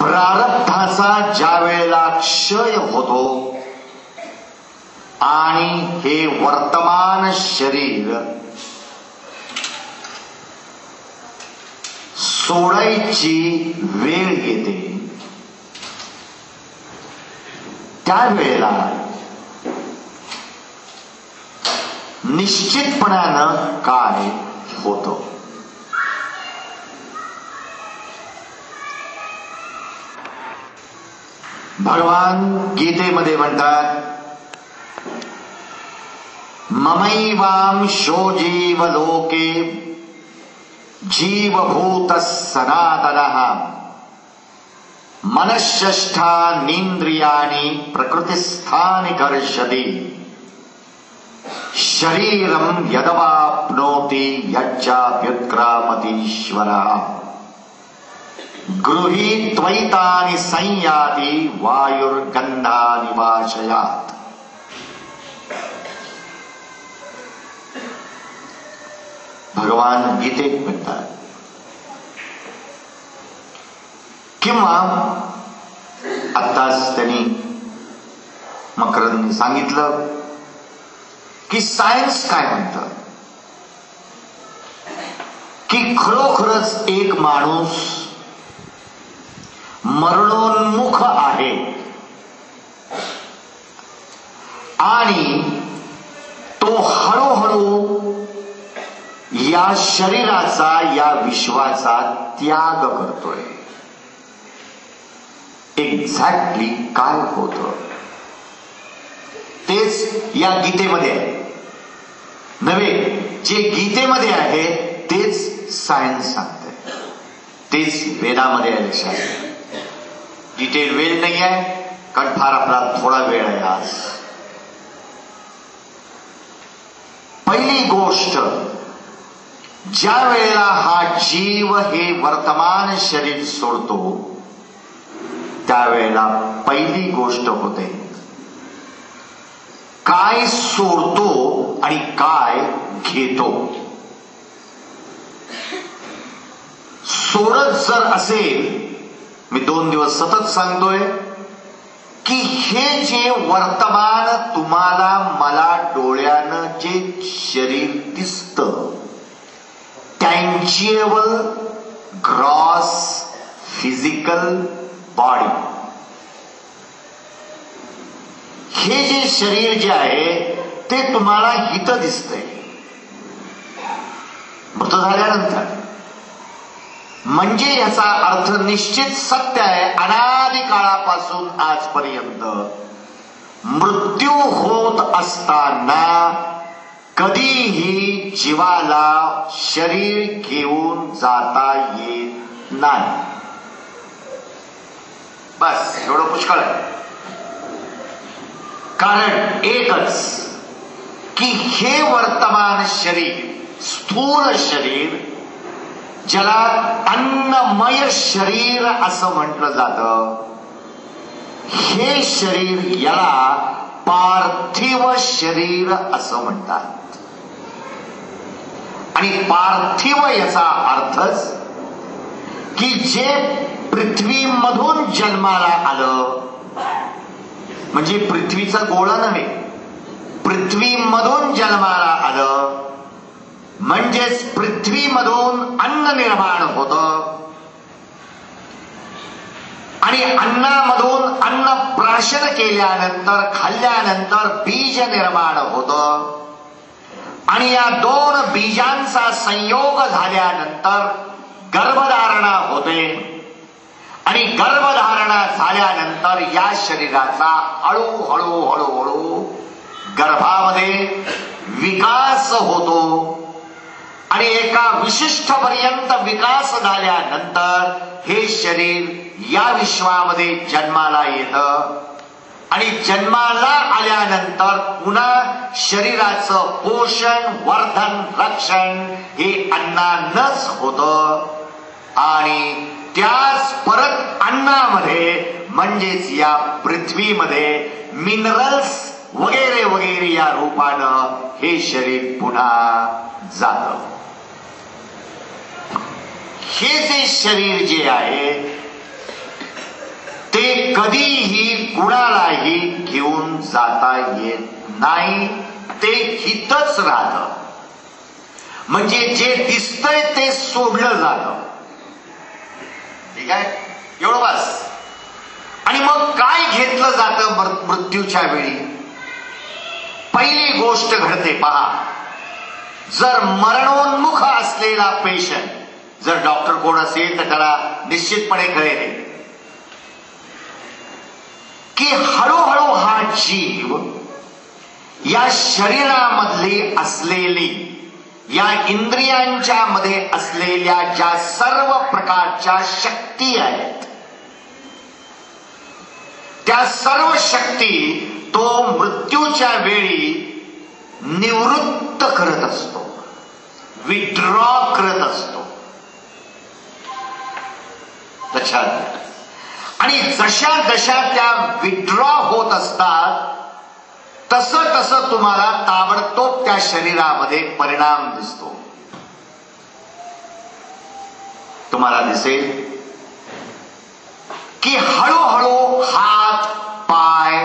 प्रारब्धाचा ज्या वेळेला क्षय होतो आणि हे वर्तमान शरीर सोडायची वेळ येते, त्यावेळेला निश्चितपणानं काय होतं? भगवान गीतेमध्ये म्हणतात, ममैवांशो जीव लोके जीवभूत सनातनः मनश्चेष्टानीन्द्रियाणि प्रकृतिस्थानि कर्षति शरीरं यदवाप्नोति यच्चाप्युत्क्रामतीश्वरः गृहीत्वैतानि संयाति वायुर्गन्धानि वाशयात्। भगवान गीतेत म्हणतात, किंवा आत्ताच त्यांनी मकरंदने सांगितलं की सायन्स काय म्हणतं की खरोखरच एक माणूस मरणोन्मुख आहे आणि तो हळूहळू या शरीराचा, या विश्वाचा त्याग करतोय। एक्झॅक्टली काय होतं तेच या गीतेमध्ये आहे, नव्हे जे गीतेमध्ये आहे तेच सायन्स सांगते, तेच वेदामध्ये आहे। लक्षात, डिटेल वेळ नाही आहे कारण फार आपला थोडा वेळ आहे आज। पहिली गोष्ट, ज्या वेळेला हा जीव हे वर्तमान शरीर सोडतो त्यावेळेला पहिली गोष्ट होते, काय सोडतो आणि काय घेतो। सोडत जर असेल, मी 2 दिवस सतत सांगतोय की हे जे वर्तमान तुम्हाला मला डोळ्यानं जे शरीर दिसतं, टँजिबल ग्रॉस फिजिकल बॉडी, हे जे शरीर जे आहे ते तुम्हाला हित दिसतंय मृत झाल्यानंतर, म्हणजे याचा अर्थ निश्चित सत्य आहे, अनादी काळापासून आजपर्यंत मृत्यू होत असताना कधीही जीवाला शरीर घेऊन जाता येत नाही। बस एवढं पुष्कळ आहे। कारण एकच की हे वर्तमान शरीर, स्थूल शरीर, ज्याला अन्नमय शरीर असं म्हटलं जातं, हे शरीर याला पार्थिव शरीर असं म्हणतात। आणि पार्थिव याचा अर्थच की जे पृथ्वीमधून जन्माला आलं, म्हणजे पृथ्वीचा गोळा नव्हे, पृथ्वीमधून जन्माला आलं म्हणजेच पृथ्वीमधून अन्न निर्माण होतं आणि अन्नामधून अन्न प्राशन केल्यानंतर, खाल्ल्यानंतर बीज निर्माण होतं आणि या 2 बीजांचा संयोग झाल्यानंतर गर्भधारणा होते आणि गर्भधारणा झाल्यानंतर या शरीराचा हळूहळू गर्भामध्ये विकास होतो आणि एका विशिष्ट पर्यंत विकास झाल्यानंतर हे शरीर या विश्वामध्ये जन्माला येतं आणि जन्माला आल्यानंतर पुन्हा शरीराचं पोषण, वर्धन, रक्षण हे अन्नानंच होतं आणि त्याच परत अन्नामध्ये म्हणजेच या पृथ्वीमध्ये मिनरल्स वगैरे वगैरे या रूपानं हे शरीर पुन्हा जातं। हे जे शरीर जे आहे ते कधीही कुणालाही घेऊन जाता येत नाही, ते हितच राहतं. म्हणजे जे दिसतंय ते सोडलं जातं. ठीक आहे, एवढं बस. आणि मग काय घेतलं जातं मृत्यूच्या वेळी? पहिली गोष्ट घडते पहा. जर मरणोन्मुख असलेला पेशंट, जर डॉक्टर कोण असेल तर त्याला निश्चितपणे कळेल की हळूहळू हा जीव या शरीरामधली असलेली, या इंद्रियांच्या मध्ये असलेल्या ज्या सर्व प्रकारच्या शक्ती आहेत, त्या सर्व शक्ती तो मृत्यूच्या वेळी निवृत्त करत असतो, विड्रॉ करत असतो. लक्षात. आणि जशा जशा त्या विड्रॉ होत असतात तसं तसं तुम्हाला ताबडतोब त्या शरीरामध्ये परिणाम दिसतो. तुम्हाला दिसेल की हळूहळू हात पाय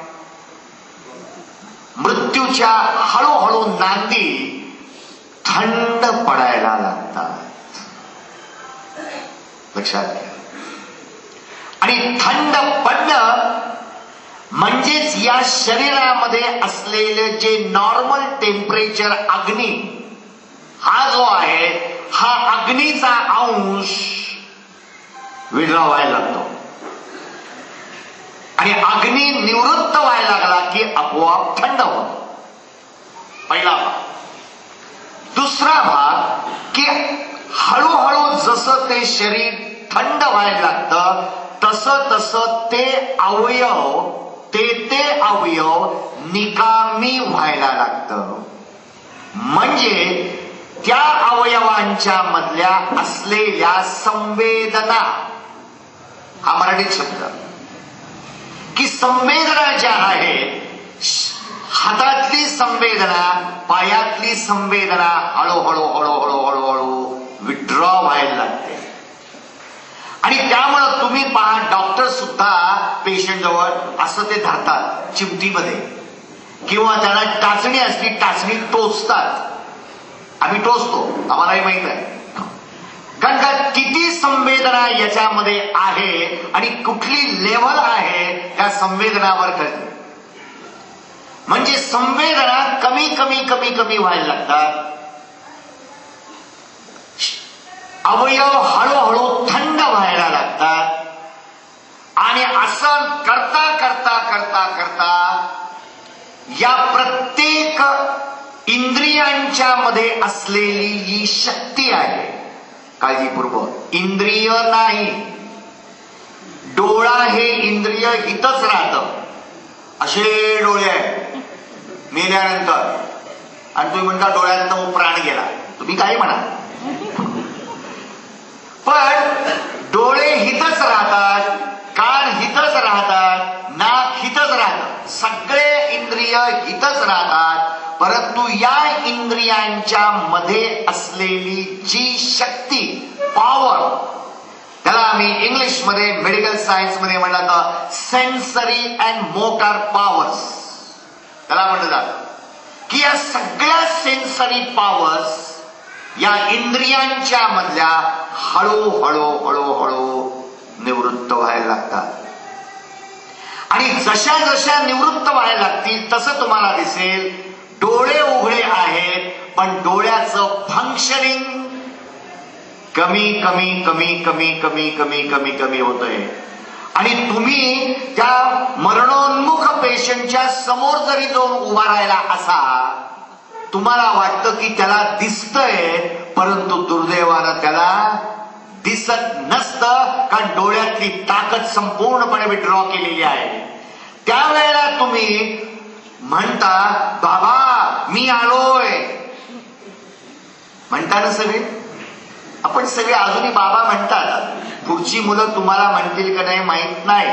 मृत्यूच्या हळूहळू नांदी थंड पडायला लागतात. लक्षात घ्या. आणि थंड पडणं म्हणजेच या शरीरामध्ये असलेले जे नॉर्मल टेम्परेचर अग्नी, हा जो आहे हा अग्नीचा अंश विड्रॉ व्हायला लागतो. आणि अग्नी निवृत्त व्हायला लागला की आपोआप थंड होतो. पहिला भाग. दुसरा भाग की हळूहळू जसं ते शरीर थंड व्हायला लागतं तसं तसं ते अवयव ते अवयव निकामी व्हायला लागतं. म्हणजे त्या अवयवांच्या मधल्या असलेल्या संवेदना, हा मराठीत शब्द की संवेदना ज्या आहेत, हातातली संवेदना, पायातली संवेदना हळूहळू हळूहळू हळूहळू विड्रॉ व्हायला लागते. आणि त्यामुळं तुम्ही पहा, डॉक्टर सुद्धा पेशंट जवळ असं ते धरतात चिमटीमध्ये, किंवा त्यांना टाचणी असली, टाचणी टोचतात. आम्ही टोचतो, आम्हालाही माहित आहे. कारण का किती संवेदना याच्यामध्ये आहे आणि कुठली लेव्हल आहे त्या संवेदनावर कळते. म्हणजे संवेदना कमी कमी कमी कमी व्हायला लागतात. अवयव हळूहळू थंड व्हायला लागतात. आणि असं करता करता करता करता या प्रत्येक इंद्रियांच्या मध्ये असलेली ही शक्ती आहे, काळजीपूर्वक, इंद्रिय नाही. डोळा हे इंद्रिय हितच राहतं. असे डोळे आहेत मेल्यानंतर, आणि तुम्ही म्हणता डोळ्यातनं प्राण गेला, तुम्ही काय म्हणा, पण डोळे हितच राहतात, कान हितच राहतात, नाक हितच राहतात, सगळे इंद्रिय हितच राहतात. परंतु या इंद्रियांच्या मध्ये असलेली जी शक्ती, पॉवर, त्याला आम्ही इंग्लिश मध्ये मेडिकल सायन्स मध्ये म्हणलं तर सेन्सरी अँड मोटर पॉवर्स, त्याला म्हणलं जातं की या सगळ्या सेन्सरी पॉवर्स या इंद्रियांच्या मधल्या हळूहळू हळूहळू निवृत्त व्हायला लागतात. आणि जशा जशा निवृत्त व्हायला लागतील तसं तुम्हाला दिसेल डोळे उघडे आहेत, पण डोळ्याचं फंक्शनिंग कमी कमी कमी कमी कमी कमी कमी कमी होतंय. आणि तुम्ही त्या मरणोन्मुख पेशंटच्या समोर जरी जाऊन उभा राहिला असा, तुम्हाला वाटतं की त्याला दिसतंय, परंतु दुर्दैवानं त्याला दिसत नसतं, कारण डोळ्यातली ताकद संपूर्णपणे विड्रॉ केलेली आहे. त्यावेळेला तुम्ही म्हणता, बाबा मी आलोय, म्हणता ना सगळे. आपण सगळे अजूनही बाबा म्हणतात. पुढची मुलं तुम्हाला म्हणतील का नाही माहित नाही,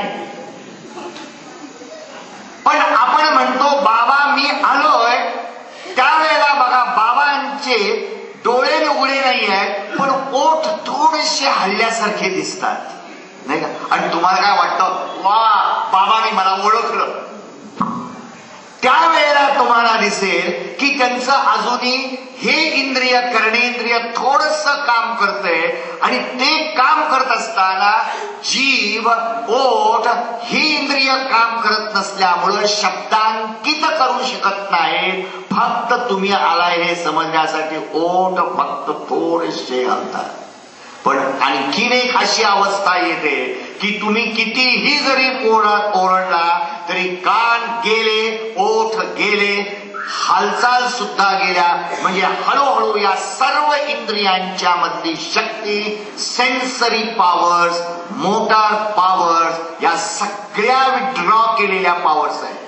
पण आपण म्हणतो बाबा मी आलोय. त्यावेळेला बघा, बाबांचे डोळे उघडे नाही आहेत, पण ओठ थोडेसे हल्ल्यासारखे दिसतात. नाही का? आणि तुम्हाला काय वाटतं, वा बाबांनी मला ओळखलं. त्यावेळेला तुम्हाला दिसेल की त्यांचं अजूनही हे इंद्रिय कर्णेंद्रिय थोडस काम करतंय, आणि ते काम करत असताना जीव ओठ ही इंद्रिय काम करत नसल्यामुळं शब्दांकित करू शकत नाही. फक्त तुम्ही आलाय हे समजण्यासाठी ओठ फक्त थोडेसे हलतात. पण आणखीन एक अशी अवस्था येते की तुम्ही कितीही जरी ओरडला तरी कान गेले, ओठ गेले, हालचाल सुद्धा गेल्या. म्हणजे हळूहळू या सर्व इंद्रियांच्या मधली शक्ती, सेन्सरी पॉवर्स, मोटार पॉवर्स, या सगळ्या विड्रॉ केलेल्या पॉवर्स आहेत.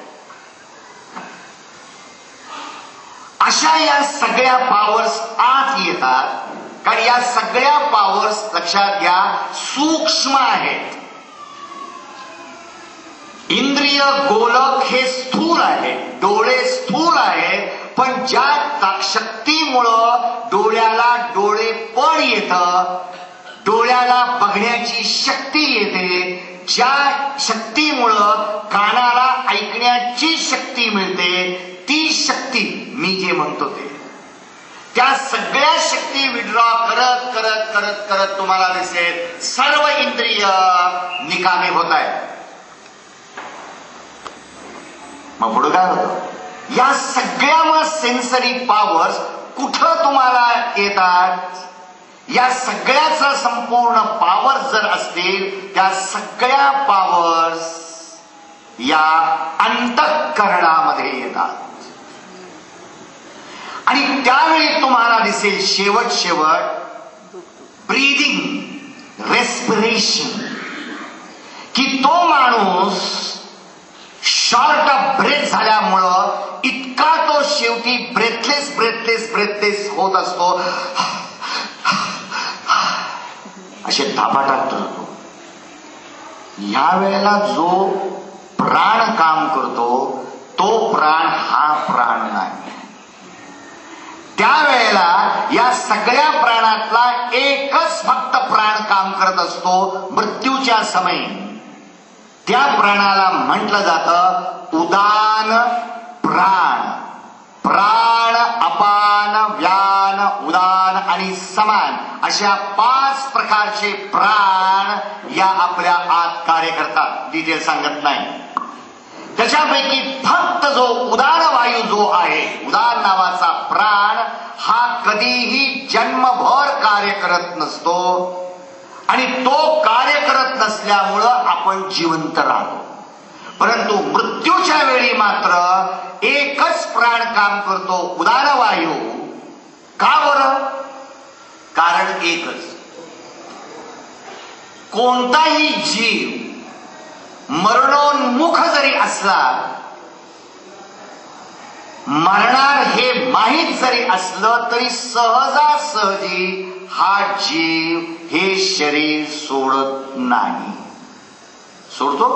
अशा या सगळ्या पॉवर्स आत येतात. कारण या सगळ्या पॉवर्स लक्षात घ्या सूक्ष्म आहेत. इंद्रिय गोलक हे स्थूल आहे, डोळे स्थूल आहेत, पण ज्या शक्तीमुळं डोळ्याला डोळेपण येतं, डोळ्याला बघण्याची शक्ती येते, ज्या शक्तीमुळं कानाला ऐकण्याची शक्ती मिळते, ती शक्ती मी जे म्हणतो ते, त्या सगळ्या शक्ती विड्रॉ करत करत करत करत तुम्हाला दिसेल सर्व इंद्रिय निकामी होत आहेत. मग पुढे काय होतं? या सगळ्या सेन्सरी पॉवर्स कुठं तुम्हाला येतात? या सगळ्याचा संपूर्ण पॉवर जर असतील, त्या सगळ्या पॉवर्स या अंतःकरणामध्ये येतात. आणि त्यावेळी तुम्हाला दिसेल शेवट ब्रीदिंग, रेस्पिरेशन, की तो माणूस शॉर्ट ऑफ ब्रेथ झाल्यामुळं इतका तो शेवटी ब्रेथलेस होत असतो. असे धापा टाकतो. ह्या वेळेला जो प्राण काम करतो तो प्राण हा प्राण नाही. त्यावेळेला या सगळ्या प्राणातला एकच फक्त प्राण काम करत असतो मृत्यूच्या समयी. त्या प्राणाला म्हटलं जातं उदान प्राण. प्राण, अपान, व्यान, उदान आणि समान अशा 5 प्रकारचे प्राण या आपल्या आत कार्य करतात. डिटेल सांगत नाही. त्याच्यापैकी फक्त जो उदान वायू जो आहे, उदान नावाचा प्राण, हा कधीही जन्मभर कार्य करत नसतो. आणि तो कार्य करत नसल्यामुळं आपण जिवंत राहतो. परंतु मृत्यूच्या वेळी मात्र एकच प्राण काम करतो, उदान वायू. का बरं? कारण एकच. कोणताही जीव मरणोन्मुख जरी असला, मरणार हे माहीत जरी असलं तरी सहजासहजी हा जीव हे शरीर सोडत नाही. सोडतो?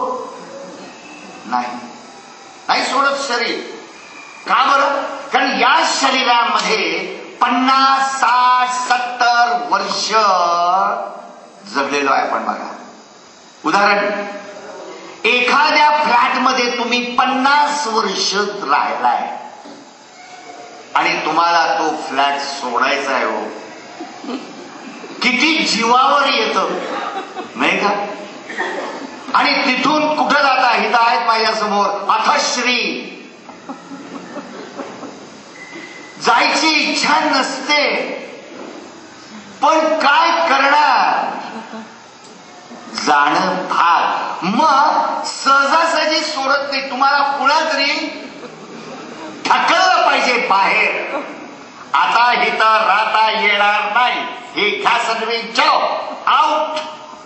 नाही सोडत शरीर. का बरं? कारण या शरीरामध्ये 50, 60, 70 वर्ष जगलेलो आहे आपण. बघा उदाहरण, एखाद्या फ्लॅटमध्ये तुम्ही 50 वर्ष राहिलाय आणि तुम्हाला तो फ्लॅट सोडायचा आहे. हो, किती जीवावर येतं नाही का? आणि तिथून कुठं जाता? इथं आहेत माझ्या समोर अथश्री. जायची इच्छा नसते, पण काय करणार? जाणं भाग. मग सहजासहजी सोडत नाही. तुम्हाला कुणा तरी ढकललं पाहिजे बाहेर. आता इथं राहता येणार नाही, हे घ्या सगळे, जाओ आउट.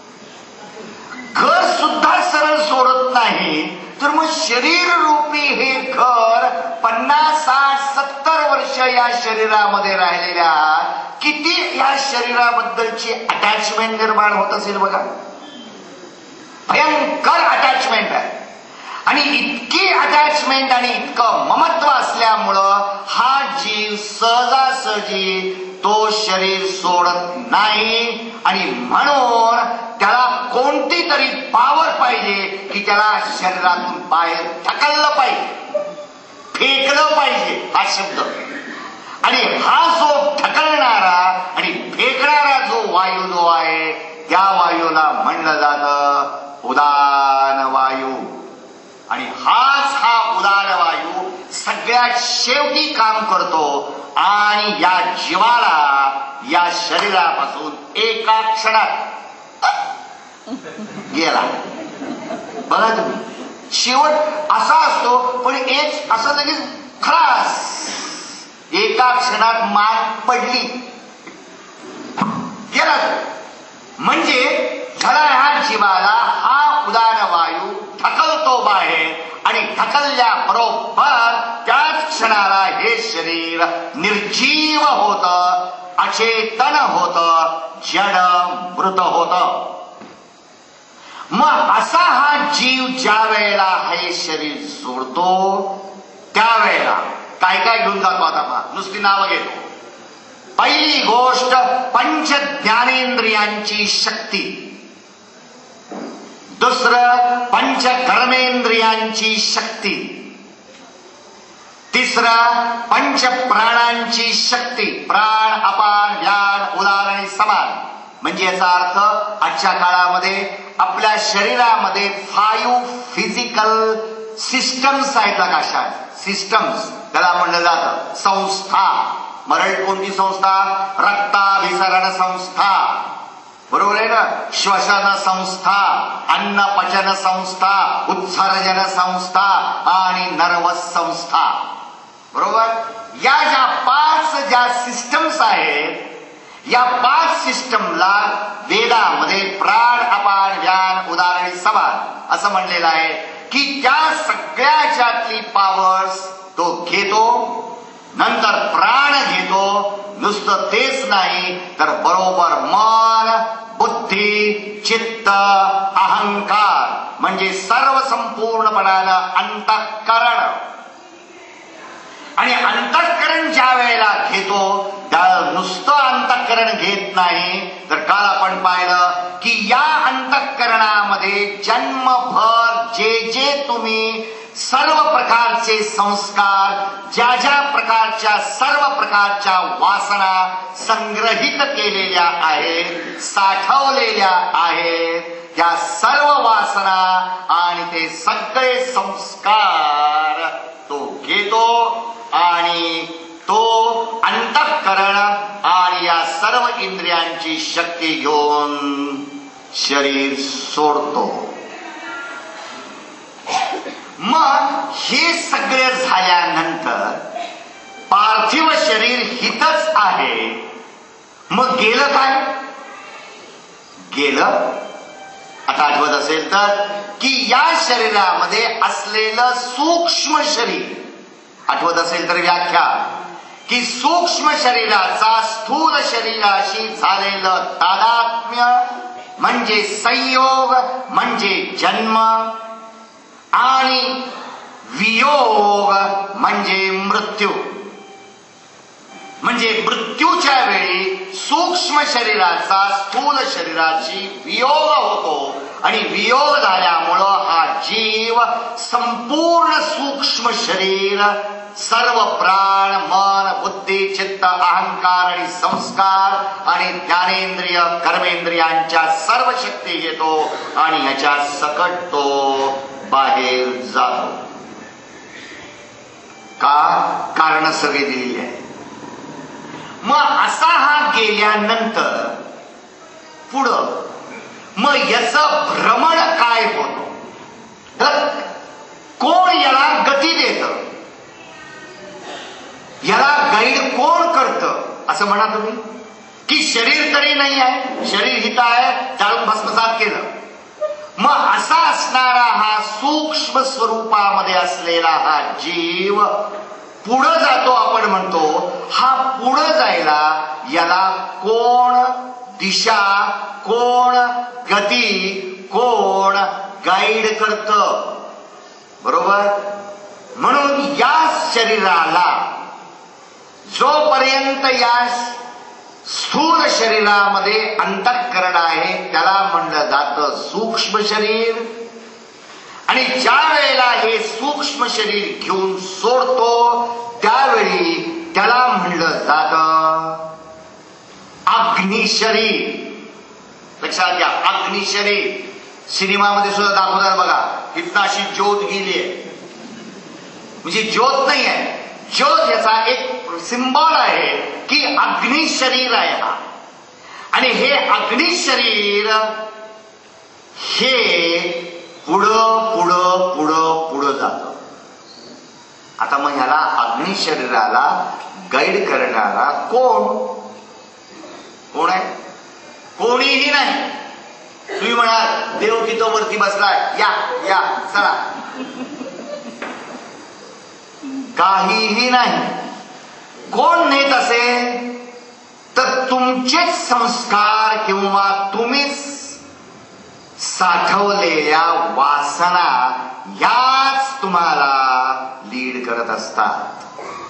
घर सुद्धा सरळ सोडत नाही, तर मग शरीर रूपी हे घर 50, 60, 70 वर्ष या शरीरामध्ये राहिलेल्या किती या शरीराबद्दलची अटॅचमेंट निर्माण होत असेल बघा. भयंकर अटॅचमेंट आहे. आणि इतकी अटॅचमेंट आणि इतकं ममत्व असल्यामुळं हा जीव सहजासहजी तो शरीर सोडत नाही. आणि म्हणून त्याला कोण कोणती तरी पावर पाहिजे की त्याला शरीरातून बाहेर ढकललं पाहिजे, फेकलं पाहिजे हा शब्द. आणि हा जो ढकलणारा आणि फेकणारा जो वायू जो आहे त्या वायूला म्हणलं जातं उदान वायू. आणि हा उदान वायू सगळ्यात शेवटी काम करतो आणि या जीवाला या शरीरापासून एका क्षणात गेला. बघा तुम्ही, शेवट असा असतो पण एक असं लगेच खलास, एका क्षणात मान पडली गेला. म्हणजे झाला ह्या जीवाला हा उदान वायू ढकलतो बाहेर आणि ढकलल्याबरोबर त्याच क्षणाला हे शरीर निर्जीव होत, अचेतन होत, जड मृत होत. मग असा हा जीव ज्या वेळेला हे शरीर सोडतो त्यावेळेला काय काय घेऊन जातो आता पहा, नुसती नावं घेतो. पहिली गोष्ट पंच ज्ञानेंद्रियांची शक्ती, दुसरं पंच कर्मेंद्रियांची शक्ती, तिसरं पंच प्राणांची शक्ती, प्राण, अपान, व्यान, उदान आणि समान. म्हणजे याचा अर्थ आजच्या काळामध्ये आपल्या शरीरामध्ये 5 फिजिकल सिस्टम्स आहेत. कशा सिस्टम्स त्याला म्हणलं जातं संस्था. मराठीत कोणती संस्था? रक्ताभिसरण संस्था, बरोबर आहे ना. श्वसन संस्था, अन्न पचन संस्था, उत्सर्जन संस्था आणि नर्वस संस्था, बरोबर. या ज्या 5 सिस्टम्स आहेत या 5 सिस्टमला वेदामध्ये प्राण, अपान, व्यान, उदान आणि समान असं म्हणलेलं आहे की त्या सगळ्याच्यातली पॉवर्स तो घेतो. नंतर प्राण घेतो. नुसतं तेच नाही तर बरोबर मन, बुद्धी, चित्त, अहंकार म्हणजे सर्व संपूर्णपणानं अंतःकरण. आणि अंतःकरण ज्या वेळेला घेतो त्या नुसतं अंतःकरण घेत नाही तर काल आपण पाहिलं की या अंतःकरणामध्ये जन्मभर जे तुम्ही सर्व प्रकारचे संस्कार, ज्या प्रकारच्या सर्व प्रकारच्या वासना संग्रहित केलेल्या आहेत, साठवलेल्या आहेत, त्या सर्व वासना आणि ते सगळे संस्कार तो घेतो आणि तो अंतःकरण आणि या सर्व इंद्रियांची शक्ती घेऊन शरीर सोडतो. मग हे सगळे झाल्यानंतर पार्थिव शरीर हितच आहे. मग गेलं काय? गेलं आता आठवत असेल तर की या शरीरामध्ये असलेलं सूक्ष्म शरीर, आठवत असेल तर व्याख्या की सूक्ष्म शरीराचा स्थूल शरीराशी झालेलं तादात्म्य म्हणजे संयोग म्हणजे जन्म आणि वियोग म्हणजे मृत्यू. म्हणजे मृत्यूच्या वेळी सूक्ष्म शरीराचा स्थूल शरीराची वियोग होतो आणि वियोग झाल्यामुळं हा जीव संपूर्ण सूक्ष्म शरीर, सर्व प्राण, मन, बुद्धी, चित्त, अहंकार आणि संस्कार आणि ज्ञानेंद्रिय, कर्मेंद्रियांच्या सर्व शक्ती घेतो आणि याच्या सकट तो बाहेर जातो. का? कारण सगळी दिलेली आहे. मग असा हा गेल्यानंतर पुढं मग याचं भ्रमण काय होतं? तर कोण याला गती देतं? याला गाईड कोण करतं? असं म्हणा तुम्ही की शरीर तरी नाही आहे, शरीर हित आहे, जाळून भस्मसात केलं. मग असा असणारा हा सूक्ष्म स्वरूपामध्ये असलेला हा जीव पुढं जातो. आपण म्हणतो हा पुढं जायला याला कोण दिशा, कोण गती, कोण गाईड करतं, बरोबर. म्हणून या शरीराला जोपर्यंत या स्थूल शरीरामध्ये अंतःकरण आहे, त्याला म्हणलं जातं सूक्ष्म शरीर. आणि ज्या वेळेला हे सूक्ष्म शरीर घेऊन सोडतो त्यावेळी त्याला म्हणलं जातं अग्निशरीर. लक्षात घ्या, अग्निशरीर. सिनेमामध्ये सुद्धा दाखवतात बघा, इथं अशी ज्योत गेली आहे, म्हणजे ज्योत नाही आहे, ज्योत याचा एक सिंबॉल आहे की अग्निशरीर आहे हा. आणि हे अग्निशरीर हे पुढं पुढं पुढं पुढं जातं. आता मग ह्याला अग्निशरीराला गाईड करणारा कोण आहे? कोणीही नाही. तुम्ही म्हणाल देव तिथं वरती बसलाय, या या चला, काहीही नाही. कोण नेत असेल तर तुमचेच संस्कार किंवा तुम्हीच साठवलेल्या वासना याच तुम्हाला लीड करत असतात.